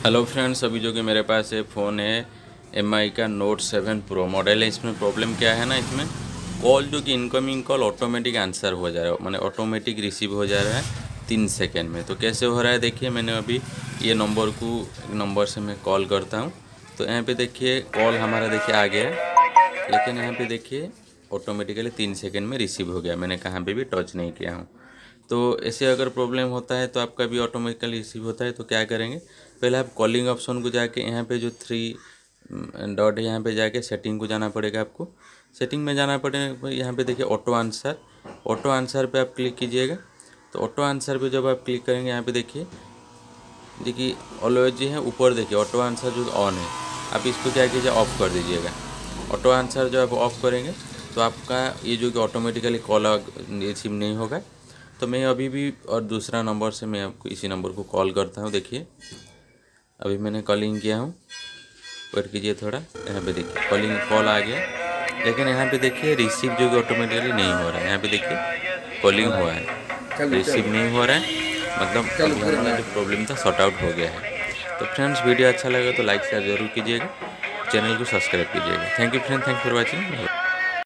Hello friends, अभी जो कि मेरे पास ये फ़ोन है MI का Note 7 Pro मॉडल है। इसमें प्रॉब्लम क्या है ना, इसमें कॉल जो कि इनकमिंग कॉल ऑटोमेटिक आंसर हो जा रहा है, माने ऑटोमेटिक रिसीव हो जा रहा है 3 सेकेंड में। तो कैसे हो रहा है देखिए, मैंने अभी ये नंबर से मैं कॉल करता हूँ तो यहाँ पे देखिए कॉल हमारा देखिए आ गया है, लेकिन यहाँ पे देखिए ऑटोमेटिकली 3 सेकेंड में रिसीव हो गया। मैंने कहाँ पे भी टच नहीं किया हूँ। तो ऐसे अगर प्रॉब्लम होता है तो आपका भी ऑटोमेटिकली रिसीव होता है, तो क्या करेंगे, पहले आप कॉलिंग ऑप्शन को जाके यहाँ पे जो 3 डॉट है यहाँ पे जाके सेटिंग को जाना पड़ेगा। आपको सेटिंग में जाना पड़ेगा, यहाँ पे देखिए ऑटो आंसर पे आप क्लिक कीजिएगा। तो ऑटो आंसर पे जब आप क्लिक करेंगे, यहाँ पे देखिए ऑलवेज जी है ऊपर, देखिए ऑटो आंसर जो ऑन है, आप इसको क्या कीजिए ऑफ़ कर दीजिएगा। ऑटो आंसर जब आप ऑफ़ करेंगे तो आपका ये जो कि ऑटोमेटिकली कॉल रिसीव नहीं होगा। तो मैं अभी भी और दूसरा नंबर से मैं आपको इसी नंबर को कॉल करता हूँ। देखिए अभी मैंने कॉलिंग किया हूँ, वेट कीजिए थोड़ा। यहाँ पे देखिए कॉल आ गया, लेकिन यहाँ पे देखिए रिसीव जो कि ऑटोमेटिकली नहीं हो रहा है। यहाँ पे देखिए कॉलिंग हुआ है, रिसीव नहीं हो रहा है, मतलब अभी हमारा जो प्रॉब्लम था सॉर्ट आउट हो गया है। तो फ्रेंड्स, वीडियो अच्छा लगा तो लाइक शेयर जरूर कीजिएगा, चैनल को सब्सक्राइब कीजिएगा। Thank you friend, thank for watching.